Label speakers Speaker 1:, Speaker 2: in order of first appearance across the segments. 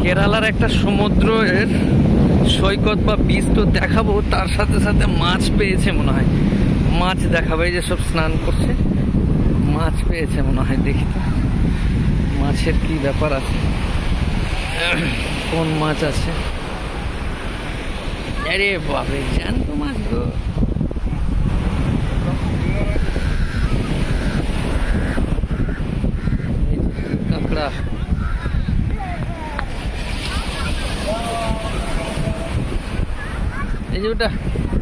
Speaker 1: কেরালার একটা সমুদ্রের সৈকত বা বীজ তো দেখাবো, তার সাথে সাথে মাছ পেয়েছে মনে হয়, মাছ দেখাবো। এই যে সব স্নান করছে, মাছ পেয়েছে মনে হয়, দেখি তো মাছের কি ব্যাপার আছে, কোন মাছ আছে। আরে বাপরে, জ্যান্ত মাছ গো। কাঁকড়া, এই যে ওটা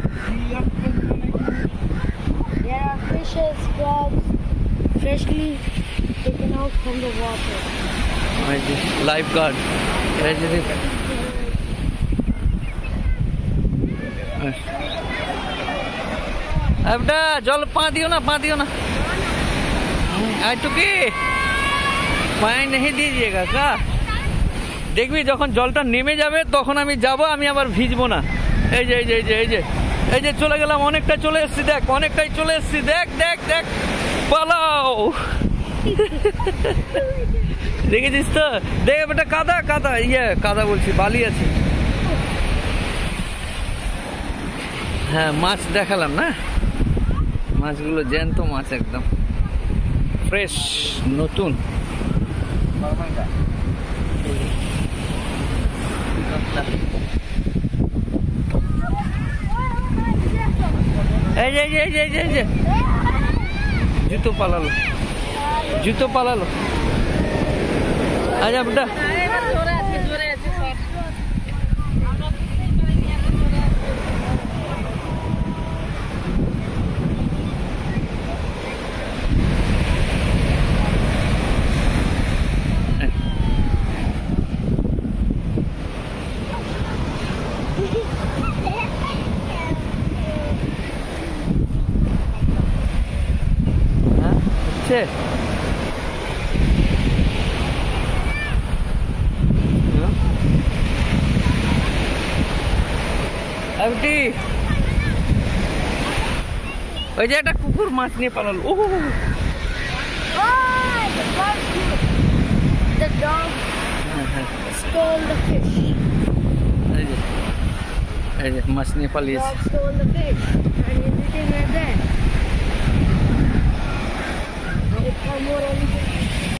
Speaker 2: There are fishes, crabs, freshly taken out from the water.
Speaker 1: Lifeguard, এরা যদি একটা জল পা দিও না, পা দিও না, টুকি পায়ে नहीं दीजिएगा का। দেখবি যখন জলটা নেমে যাবে তখন আমি যাব, আমি আবার ভিজবো না। এই যে এই যে এই যে এই যে এই যে চলে গেলাম, অনেকটা চলে এসেছি, দেখ অনেকটাই চলে এসেছি, দেখ দেখ দেখ, পালাও। দেখেছিস তো, দেখ বেটা, কাদা কাদা, ইয়ে কাদা বলছি, বালি আছে। হ্যাঁ, মাছ দেখালাম না, মাছগুলো জ্যান্ত মাছ, একদম ফ্রেশ, নতুন। এই যে এই যে এই যে জুতো পালালো, জুতো পালালো। আচ্ছা বেটা, ওই যে একটা কুকুর মাছ নিয়ে পালালো। ও
Speaker 2: The dog stole the fish.
Speaker 1: এই যে মাছ নিয়ে পালিয়েছে।
Speaker 2: Dog stole the fish and he's eating right there. It's for more only